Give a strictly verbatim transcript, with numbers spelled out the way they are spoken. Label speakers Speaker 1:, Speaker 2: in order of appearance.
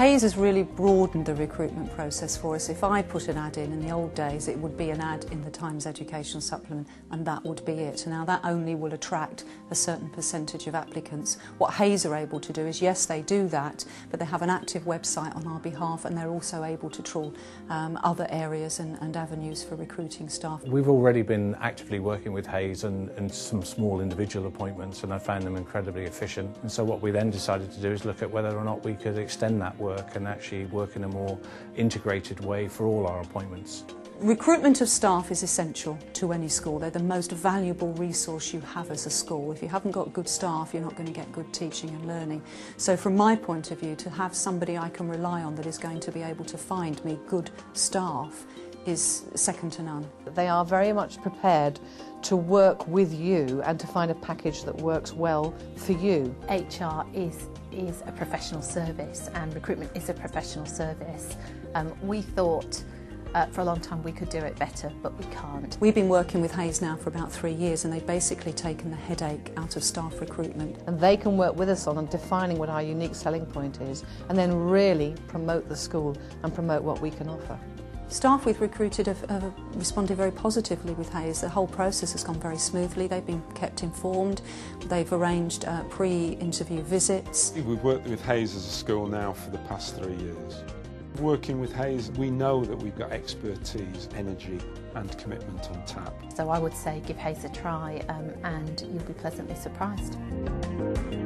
Speaker 1: Hayes has really broadened the recruitment process for us. If I put an ad in, in the old days, it would be an ad in the Times Educational Supplement and that would be it. Now that only will attract a certain percentage of applicants. What Hayes are able to do is, yes, they do that, but they have an active website on our behalf and they're also able to trawl um, other areas and, and avenues for recruiting staff.
Speaker 2: We've already been actively working with Hayes and, and some small individual appointments, and I found them incredibly efficient. And so what we then decided to do is look at whether or not we could extend that work and actually work in a more integrated way for all our appointments.
Speaker 1: Recruitment of staff is essential to any school. They're the most valuable resource you have as a school. If you haven't got good staff, you're not going to get good teaching and learning. So from my point of view, to have somebody I can rely on that is going to be able to find me good staff is second to none.
Speaker 3: They are very much prepared to work with you and to find a package that works well for you.
Speaker 4: H R is, is a professional service and recruitment is a professional service. Um, we thought uh, for a long time we could do it better, but we can't.
Speaker 1: We've been working with Hayes now for about three years and they've basically taken the headache out of staff recruitment.
Speaker 3: And they can work with us on defining what our unique selling point is and then really promote the school and promote what we can offer.
Speaker 1: Staff we've recruited have, have responded very positively with Hayes. The whole process has gone very smoothly. They've been kept informed. They've arranged uh, pre-interview visits.
Speaker 5: We've worked with Hayes as a school now for the past three years. Working with Hayes, we know that we've got expertise, energy and commitment on tap.
Speaker 4: So I would say give Hayes a try um, and you'll be pleasantly surprised.